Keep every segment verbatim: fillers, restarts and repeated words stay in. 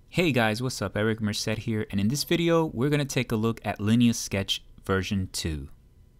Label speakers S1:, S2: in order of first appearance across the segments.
S1: Hey guys, what's up? Eric Merced here, and in this video we're going to take a look at Linea Sketch version two.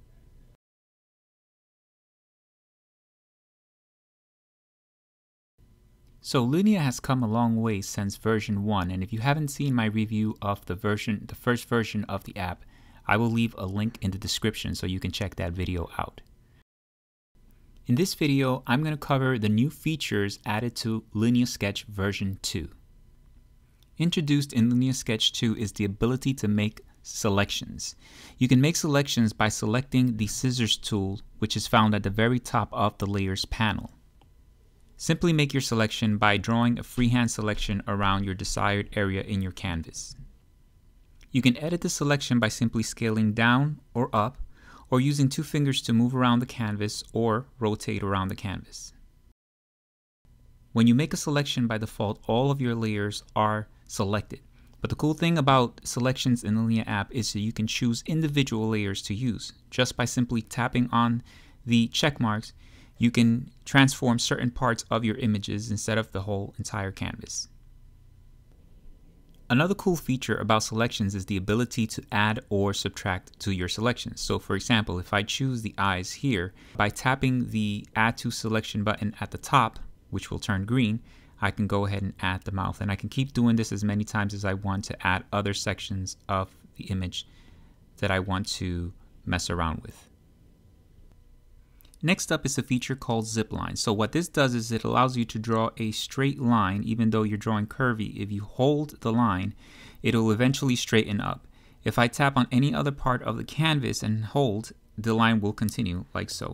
S1: So Linea has come a long way since version one, and if you haven't seen my review of the version, the first version of the app, I will leave a link in the description so you can check that video out. In this video, I'm going to cover the new features added to Linea Sketch version two. Introduced in Linea Sketch two is the ability to make selections. You can make selections by selecting the scissors tool, which is found at the very top of the layers panel. Simply make your selection by drawing a freehand selection around your desired area in your canvas. You can edit the selection by simply scaling down or up, or using two fingers to move around the canvas or rotate around the canvas. When you make a selection, by default, all of your layers are selected. But the cool thing about selections in the Linea app is that you can choose individual layers to use. Just by simply tapping on the check marks, you can transform certain parts of your images instead of the whole entire canvas. Another cool feature about selections is the ability to add or subtract to your selections. So for example, if I choose the eyes here, by tapping the Add to Selection button at the top, which will turn green, I can go ahead and add the mouth, and I can keep doing this as many times as I want to add other sections of the image that I want to mess around with. Next up is a feature called Zipline. So what this does is it allows you to draw a straight line even though you're drawing curvy. If you hold the line, it'll eventually straighten up. If I tap on any other part of the canvas and hold, the line will continue like so.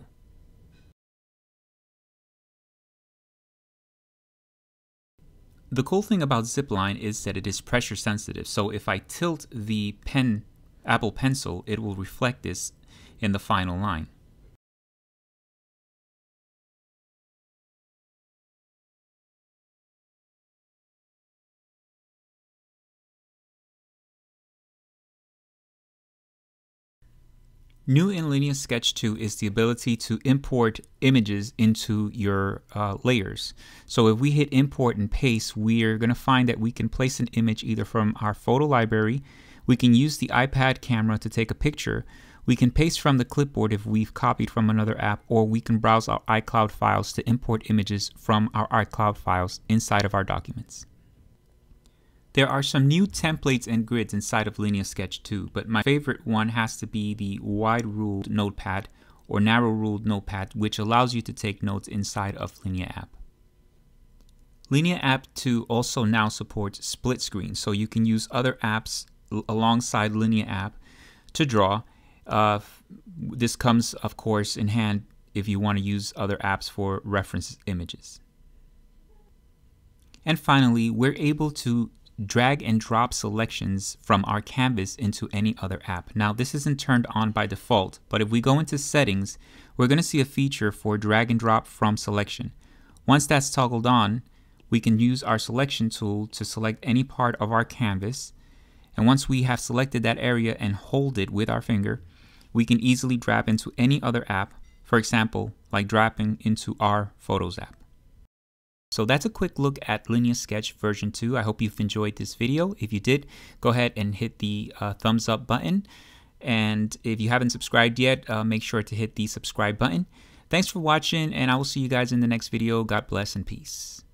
S1: The cool thing about Zipline is that it is pressure sensitive, so if I tilt the pen, Apple Pencil, it will reflect this in the final line. New in Linea Sketch two is the ability to import images into your uh, layers. So if we hit import and paste, we're going to find that we can place an image either from our photo library, we can use the iPad camera to take a picture, we can paste from the clipboard if we've copied from another app, or we can browse our iCloud files to import images from our iCloud files inside of our documents. There are some new templates and grids inside of Linea Sketch two, but my favorite one has to be the wide ruled notepad or narrow ruled notepad, which allows you to take notes inside of Linea app. Linea app two also now supports split screen, so you can use other apps alongside Linea app to draw. Uh, this comes, of course, in hand if you want to use other apps for reference images. And finally, we're able to drag and drop selections from our canvas into any other app. Now this isn't turned on by default, but if we go into settings, we're going to see a feature for drag and drop from selection. Once that's toggled on, we can use our selection tool to select any part of our canvas, and once we have selected that area and hold it with our finger, we can easily drag into any other app, for example like dropping into our Photos app. So that's a quick look at Linea Sketch version two. I hope you've enjoyed this video. If you did, go ahead and hit the uh, thumbs up button. And if you haven't subscribed yet, uh, make sure to hit the subscribe button. Thanks for watching, and I will see you guys in the next video. God bless and peace.